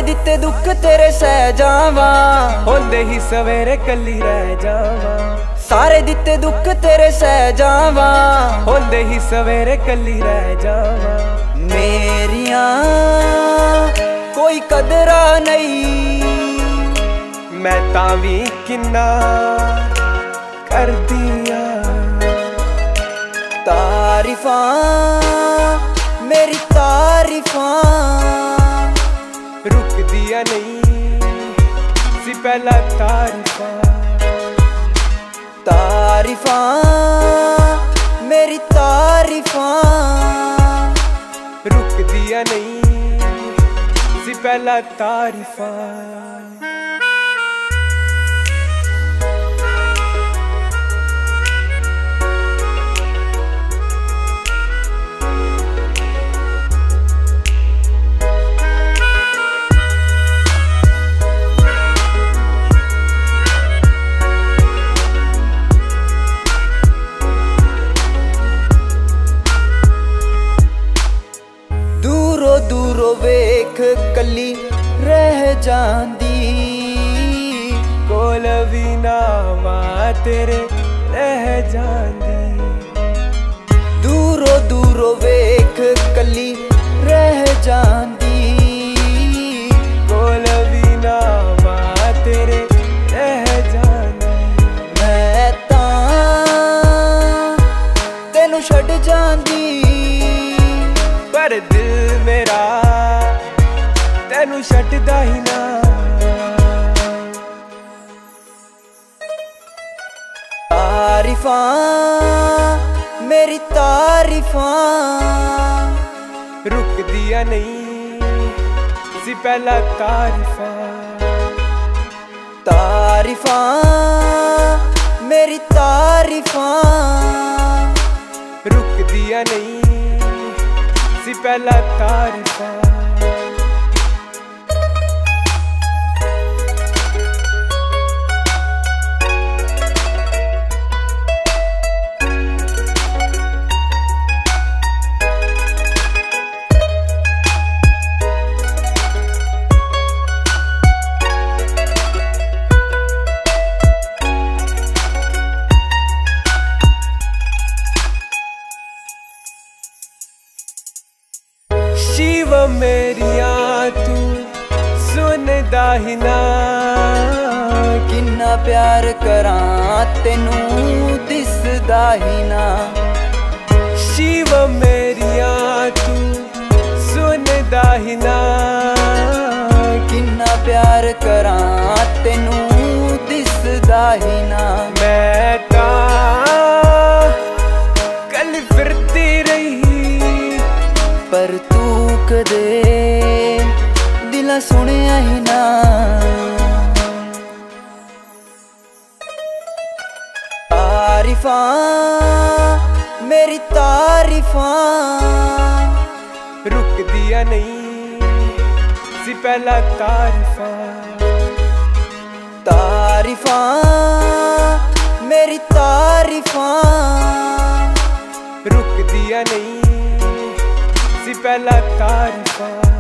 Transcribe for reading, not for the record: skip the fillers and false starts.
दिते दुख तेरे सह जावा, होंदे ही सवेरे कली रह जावा। सारे दिते दुख तेरे सह जावा, होंदे ही सवेरे कली रह जावा। मेरिया कोई कदरा नहीं, मैं तावी किन्ना कर दिया। तारीफा मेरी तारीफा, रुक दिया नहीं सी पहला तारीफा। तारीफा मेरी तारीफा, रुक दिया नहीं सी पहला तारीफा। दूरों वेख कली रह जांदी, कोल भी नावा तेरे रह जांदी। दूरों वेख कली रह जांदी, कोल भी नावा तेरे रह जांदी। मैं तां तेनू छड्ड जांदी, पर दिल मेरा तेनू छड्डदा ही ना। तारीफा मेरी तारीफा, रुक दिया नहीं सी पहला तारीफा। तारीफा मेरी तारीफा, रुक दिया नहीं सी पहला तारीफा। शिव मेरिया तू सुनदा ही ना, किन्ना प्यार करां तेनू दिसदा ही ना। शिव मेरिया तू सुनदा ही ना, किन्ना प्यार करां तेनू दिसदा ही ना। मैं तां कल फिरती रही, पर तू कदे दिला सुनिया ही ना। तारीफा मेरी तारीफा, रुक दिया नहीं सी पहला तारीफा। तारीफा मेरी तारीफा, रुक दिया नहीं सी पहला तारीफा।